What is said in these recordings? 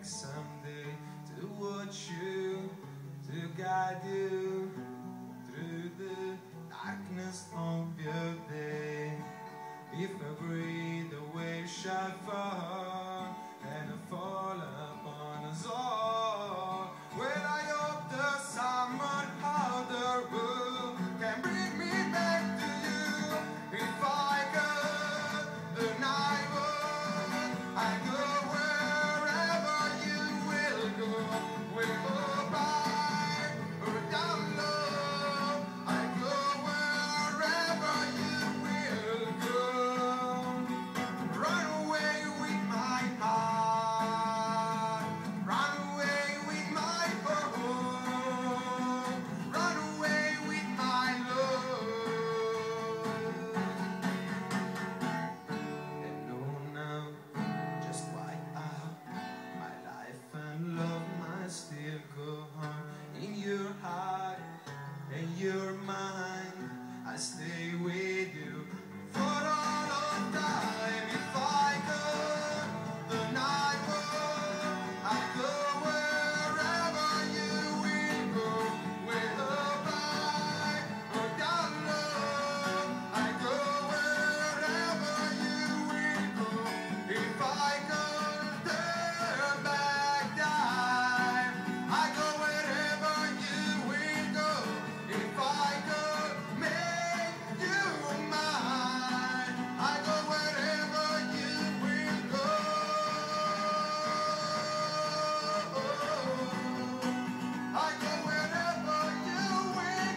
back someday to watch you, to guide you through the darkness of your day. If I breathe, the waves shall fall, and I fall upon us all. When I hope the summer of the world can bring me back to you. If I could, the night would, I go wherever you will go. We'll go by or down low. I go wherever you will go. Run away with my heart, run away with my home, run away with my love. And know now just why my life and love might still go on. In your heart and your mind, I stay with you for all of time. If I could, the night would, I go wherever you will go. Whether high or down low, I go wherever you will go. If I could turn back time, I go wherever you will go. If I could make you mine, I go wherever you will go. I go wherever you will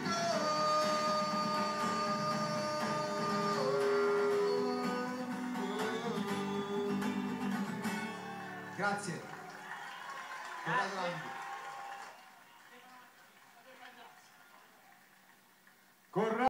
go. Grazie. Grazie.